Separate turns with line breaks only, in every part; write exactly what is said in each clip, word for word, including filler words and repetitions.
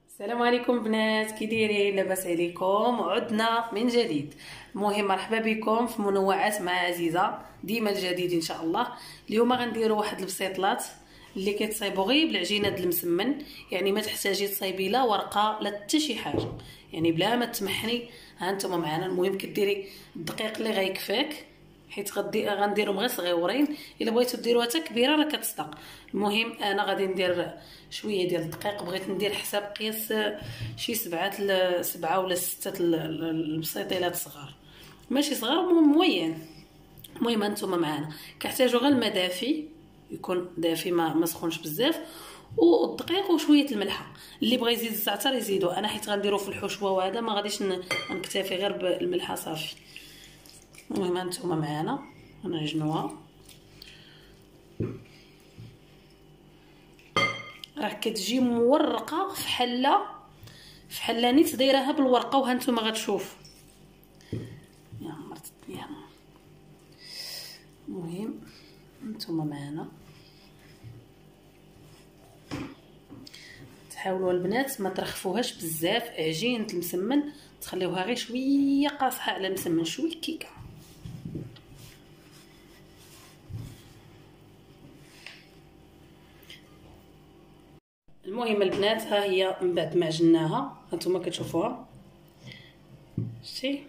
السلام عليكم بنات، كي دايرين؟ لاباس عليكم؟ عدنا من جديد. المهم مرحبا بكم في منوعات مع عزيزه، ديما الجديد ان شاء الله. اليوم غنديروا واحد البسيطلات اللي كيتصايبوا غير بالعجينه د المسمن، يعني ما تحتاجي تصايبي لا ورقه لا حتى شي حاجه، يعني بلا ما تمحني. ها انتم معنا. المهم كديري الدقيق اللي غيكفاك، حيت غدي غنديرهم غير صغيورين. الا بغيتو ديروها حتى كبيره راه كتصدق. المهم انا غادي ندير شويه ديال الدقيق، بغيت ندير حساب قياس شي سبعه سبعه ولا سته البسيطيلات صغار، ماشي صغار، موين. المهم انتم معنا كيحتاجوا غير الماء دافي، يكون دافي ما ما سخونش بزاف، والدقيق وشويه الملحه. اللي بغى يزيد الزعتر يزيدو، انا حيت غنديرو في الحشوه وهذا ما غاديش نكتفي غير بالملحه صافي. المهم انتم معنا غنعجنوها. راه كتجي مورقه في حله في حله نيت دايرها بالورقه، وها نتوما غتشوف يا مرت يا. المهم نتوما معنا تحاولوا البنات ما ترخفوهاش بزاف. عجينه المسمن تخليوها غير شويه قاصحه على المسمن، شويه كيكه. المهم البنات ها هي من بعد ما عجناها هانتوما كتشوفوها، شتي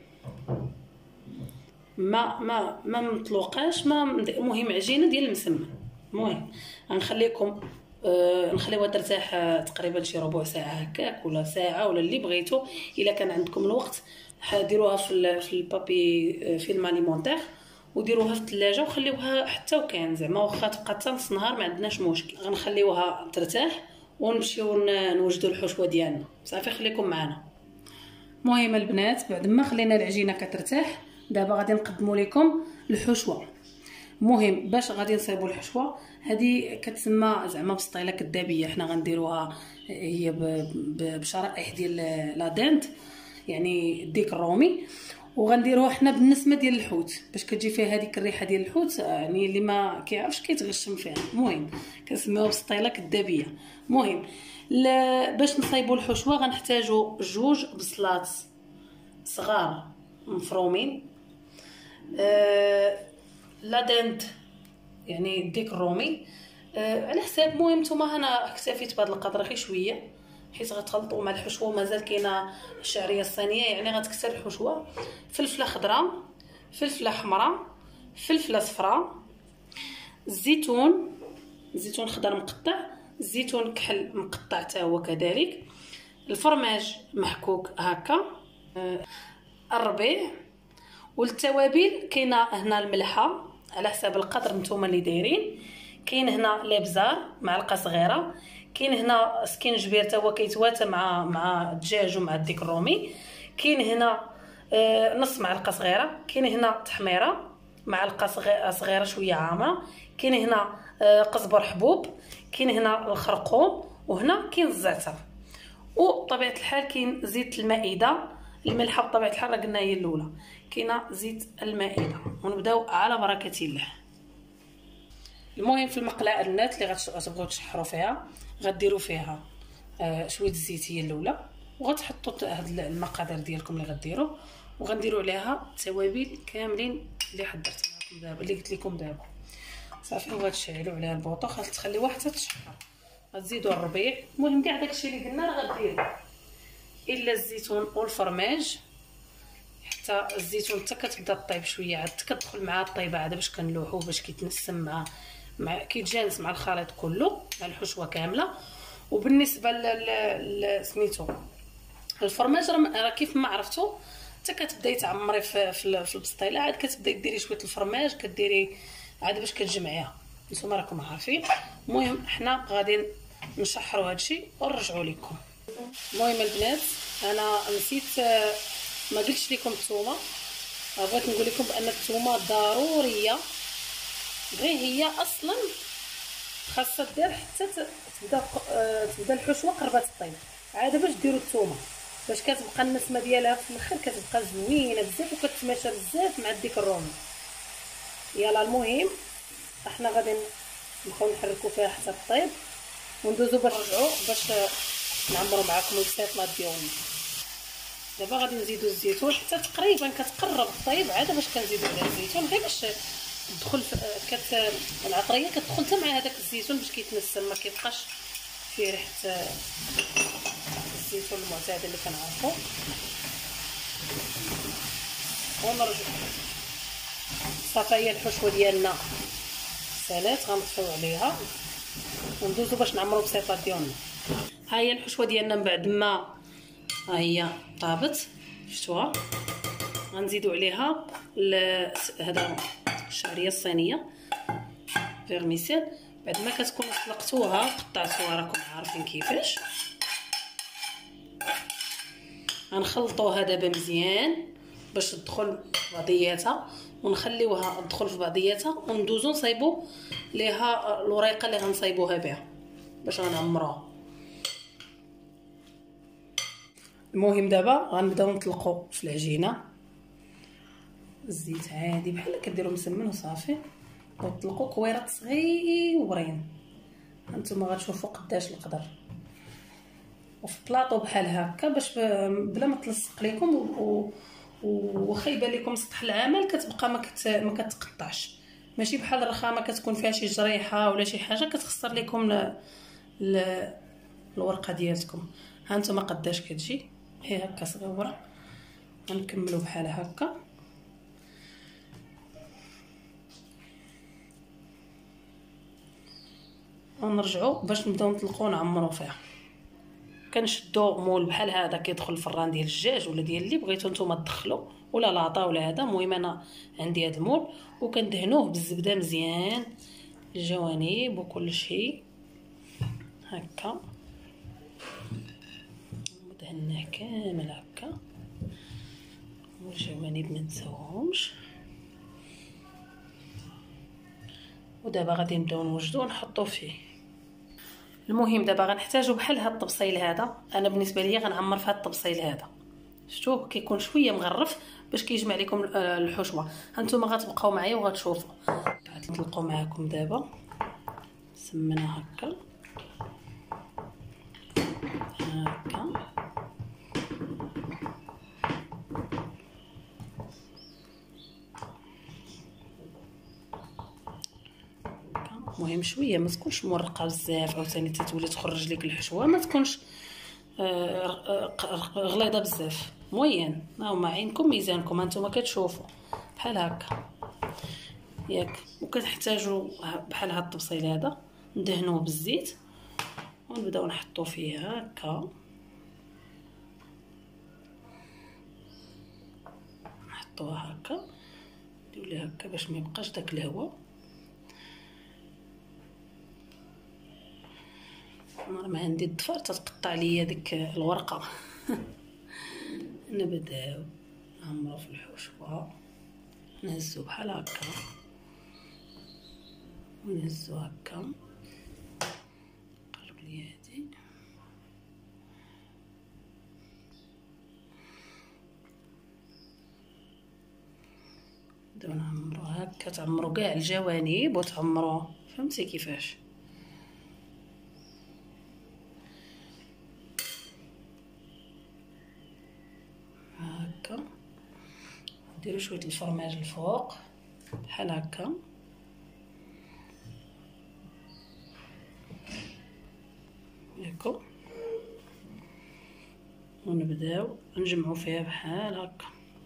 ما ما ما مطلوقاش، ما المهم عجينه ديال المسمن. المهم غنخليكم آه نخليوها ترتاح آه تقريبا شي ربع ساعه هكاك ولا ساعه ولا اللي بغيتو. الا كان عندكم الوقت ديروها في في البابي آه فيلم اليمونتير وديروها في الثلاجه وخليوها حتى وكان زعما واخا تبقى حتى نص نهار ما عندناش مشكل. غنخليوها ترتاح ونمشيو نوجدوا الحشوه ديالنا. صافي خليكم معنا. المهم البنات بعد ما خلينا العجينه كترتاح، دابا غادي نقدموا لكم الحشوه. المهم باش غادي نصايبوا الحشوه هذه كتسمى زعما بسطيله كدابيه. حنا غنديروها هي بشرائح ديال لا دنت، يعني الديك الرومي، وغنديروها حنا بالنسمه ديال الحوت باش كتجي فيها هذيك الريحه ديال الحوت، يعني اللي ما كيعرفش كيتغشم فيها. المهم كنسميوها بسطيله كدابيه. المهم باش نصايبوا الحشوه غنحتاجوا جوج بصلات صغار مفرومين، أه لا دنت يعني الديك الرومي أه على حساب. المهم نتوما انا اكتفيت بهذا القدر غير شويه حيت غتخلطوا مع الحشوه. مازال كاينه الشعريه الصينيه يعني غتكثر الحشوه. فلفله خضراء، فلفله حمراء، فلفله صفراء، الزيتون، الزيتون خضر مقطع، الزيتون كحل مقطع حتى هو كذلك، الفرماج محكوك هكا، أه الربيع. والتوابل كاينه هنا الملحه على حساب القدر نتوما اللي دايرين، كاين هنا الابزار معلقه صغيره، كاين هنا سكينجبير حتى هو كيتواتى مع مع الدجاج ومع الديك الرومي، كاين هنا آه نص معلقه صغيره، كاين هنا تحميره معلقه صغيره شويه عامره، كاين هنا آه قزبر حبوب، كاين هنا الخرقوم، وهنا كاين الزعتر. وبطبيعه الحال كاين زيت المائده. الملحه بطبيعه الحال راه قلنا هي الاولى، كاينه زيت المائده. ونبداو على بركه الله. المهم في المقله البنات اللي غتبغيو تشحروا فيها غديروا فيها آه شويه الزيت هي الاولى، وغتحطوا هاد المقادير ديالكم اللي غديروا، وغنديروا عليها التوابل كاملين اللي حضرت لكم دابا اللي قلت لكم دابا. صافي وغتشعلوا عليها البوطه خليوها حتى تشحر. غتزيدوا الربيع. المهم كاع داكشي اللي قلنا راه غديروا الا الزيتون والفرماج. حتى الزيتون حتى كتبدا طيب شويه عاد كتدخل معاه الطيبه عاد باش كنلوحو باش كيتنسم مع مع كيتجانس مع الخليط كله مع الحشوه كامله. وبالنسبه ل سميتو الفرماج راه كيف ما عرفتو حتى كتبداي تعمري في في البسطيله عاد كتبداي ديري شويه الفرماج كديري عاد باش كتجمعيها. نتوما راكم عارفين. المهم حنا غادي نشحروا هادشي ونرجعوا لكم. المهم البنات انا نسيت ما قلتش لكم الثومه، بغيت نقول لكم بان الثومه ضروريه غير هي اصلا خاصها دير حتى تبدا تبدا الحشوه قربات الطيب. عاد باش ديروا الثومه باش كتبقى النسمه ديالها في الاخر كتبقى زوينه بزاف وكتماشى بزاف مع الديك الرومي. يلا المهم احنا غادي نبقاو نحركوا فيها حتى طيب وندوزو باش نرجعوا باش نعمرو معكم البسيطلات ديالنا. دابا غادي نزيدو الزيتون حتى تقريبا كتقرب طيب عاد باش كنزيدو عليها الزيتون غير باش تدخل كت العطريه كتدخل حتى مع هذاك الزيتون باش كيتنسم ما كيبقاش فيه ريحه الزيتون المعتاد اللي كنعرفو. ونرجع صافي هي الحشوه ديالنا سالات غنطفيو عليها وندوزو باش نعمرو بسيطات ديالنا. ها هي الحشوه ديالنا من بعد ما ها هي طابت شفتوها غنزيدو عليها هذا الشعريه الصينيه فيرميسيل. بعد ما كتكونوا سلقتوها قطعتوها راكم عارفين كيفاش. غنخلطوها دابا مزيان باش تدخل في بعضياتها ونخليوها تدخل في بعضياتها وندوزو نصايبو ليها الوريقه اللي غنصايبوها بها باش غنعمروها. المهم دابا غنبداو نطلقوا في العجينه الزيت عادي بحال كديروا مسمن وصافي وتطلقوا كويرات صغيورين. هانتوما غتشوفوا قداش القدر وفي بلاطو بحال هكا باش بلا ما تلصق لكم وواخا يبان لكم سطح العمل كتبقى ما كت... ما كتقطعش. ماشي بحال الرخامه كتكون فيها شي جريحه ولا شي حاجه كتخسر لكم ل... ل... الورقه ديالتكم. هانتوما قداش كتجي هي هكا صغيره. غنكملوا بحال هكا ونرجعوا باش نبداو نطلقوا نعمروا فيها. كنشدوا مول بحال هذا كيدخل الفران ديال الدجاج ولا ديال اللي بغيتو نتوما تدخلوا ولا لاطا ولا هذا. المهم انا عندي هذا المول وكندهنوه بالزبده مزيان الجوانب وكل شيء هكا دهناه كامل هكا والجوانب ما نساوهمش. ودابا غادي نبداو نوجدو ونحطو فيه. المهم دابا غنحتاجو بحال هاد الطبسيل هذا. انا بالنسبه ليا غنعمر في هاد الطبسيل هذا شفتوه كيكون شويه مغرف باش كيجمع لكم الحشوه. هانتوما غتبقاو معايا وغتشوفوا. بعد نطلقوا معاكم دابا سمنا هكا هكا المهم شويه ما تكونش مرقه بزاف عاوتاني تتولي تخرج لك الحشوه ما تكونش غليظه بزاف موين. ها هما عينكم ميزانكم هانتوما كتشوفوا بحال هكا ياك. وكتحتاجوا بحال هاد الطبسيل هذا ندهنوه بالزيت ونبداو نحطو فيه هكا نحطوه هكا نديرو ليه هكا باش ما يبقاش داك الهواء. انا ما عندي الضفر تتقطع ليا ديك الورقه. نبداو نعمرو في الحشوه نهزو بحال هكا ونهزو هكا. قرب لي هادي نبداو نعمرو هكا تعمرو كاع الجوانب وتعمرو فهمتي كيفاش. هكا نديرو شويه الفرماج الفوق بحال هكا ياكو ونبداو نجمعو فيها بحال هكا.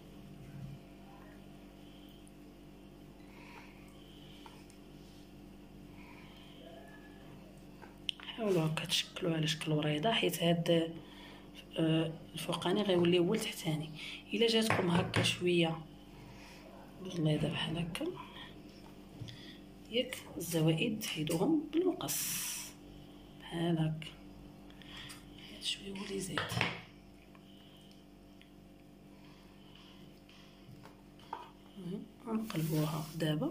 حاولوا هكا تشكلوا على شكل وريضه حيت هاد الفوقاني غيولي هو التحتاني. الا جاتكم هكا شويه غليظه بحال هكا ياك الزوائد تحيدوهم بالمقص بحال هكا شويه هو اللي زاد. نقلبوها دابا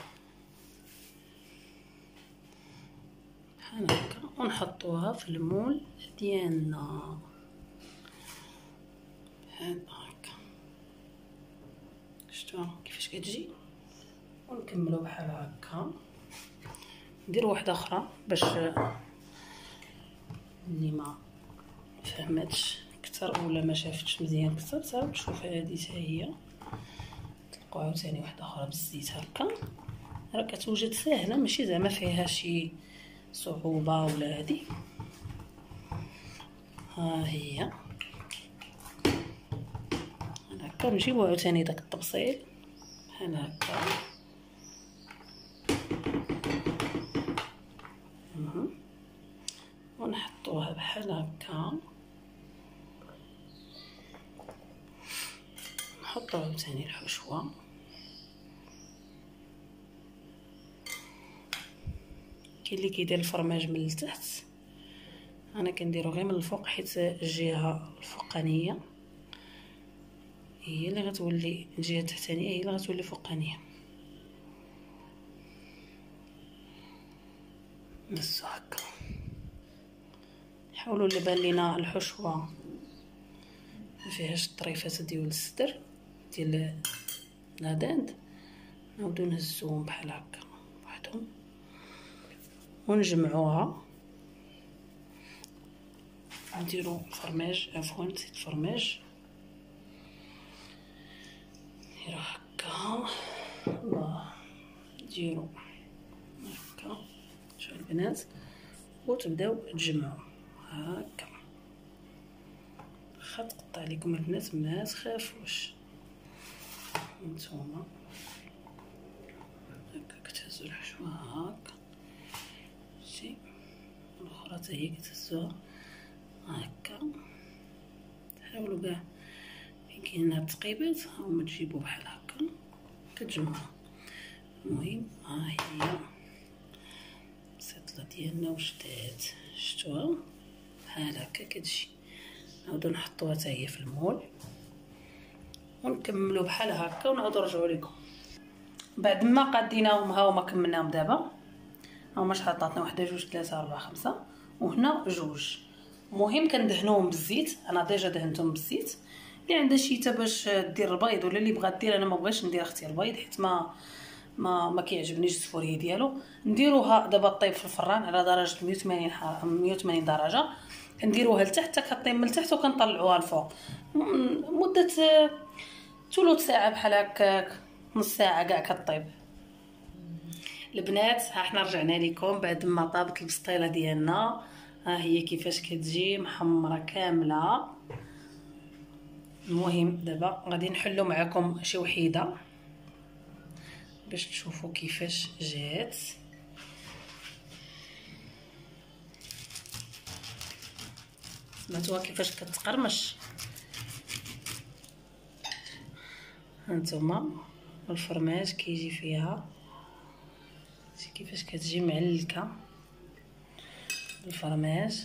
بحال هكا ونحطوها في المول ديالنا بحال هكا. شفتوا كيفاش كتجي. ونكملوا بحال هكا. ندير واحده اخرى باش ملي ما فهمتش اكثر ولا ما شافتش مزيان اكثر، صافي نشوف هذه حتى هي تلقاو عاوتاني واحده اخرى بالزيت هكا. راه كتوجد ساهله ماشي زعما فيها شي صعوبه ولا هذه. ها هي هكا نجيبو عاوتاني داك الطبسيل بحال هكا. ونحطوها بحال هكا، نحطو عاوتاني الحشوه. كاين اللي كيدير الفرماج من التحت، انا كنديرو غير من الفوق حيت الجهه الفوقانيه هي اللي غتولي، الجهه التحتانيه هي اللي غتولي فوقانيه. بس هكا حاولوا اللي بان لينا الحشوه ما فيهاش الطريفات ديال الصدر ديال الهداند، نعاودو نهزوهم بحال هكا بوحدهم ونجمعوها. نديرو فرماج، عفوا نسيت فرماج، نديرو هكا. الله ديرو هكا شوف البنات، وتبداو تجمعوا هكا. واخا تقطع لكم البنات ما تخافوش، نتوما هكا كتهزوا الحشوه هكا شي، الاخرى حتى هي كتهزوها هكا. حاولوا كاع فين كاين هاد التقيبات هما تجيبوا بحال هكا كتجمعوا. المهم ها هي السطله ديالنا وجدات، شفتوها بحال هكا كتجي. نعاودو نحطوها حتى هي في المول ونكملوا بحال هكا ونعاودو نرجعوا لكم بعد ما قاديناهم. ها هما كملناهم دابا، هما شحال عطاتنا؟ وحده جوج ثلاثه اربعه خمسه وهنا جوج. المهم كندهنوهم بالزيت، انا ديجا دهنتهم بالزيت. اللي عندها شيته باش دير البيض ولا اللي بغات دير، انا ما بغيتش ندير اختي البيض حيت ما ما ما كيعجبنيش السفوري ديالو. نديروها دابا طيب في الفران على درجه مية وثمانين حراره، مية وثمانين درجه، كنديروها لتحت حتى كطيب من التحت وكنطلعوها الفوق مده ثلث ساعه بحال هكاك، نص ساعه كاع كطيب. البنات ها حنا رجعنا لكم بعد ما طابت البسطيله ديالنا. ها هي كيفاش كتجي محمره كامله. المهم دابا غادي نحلو معكم شي وحيده باش تشوفوا كيفاش جات. سمعتوها كيفاش كتقرمش؟ هانتوما الفرماج كيجي فيها، شي كيفاش كتجي معلكه الفرماج.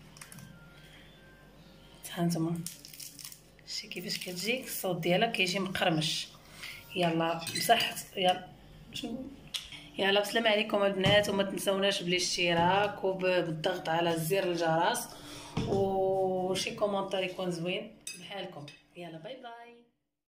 هانتوما شي كيفاش كتجي، الصوت ديالها كيجي مقرمش. يلا بصح يلا شنو يلا بسلامة عليكم البنات، وما تنسوناش بالاشتراك وبالضغط على زر الجرس وشي كومونتير يكون زوين بحالكم. يلا باي باي.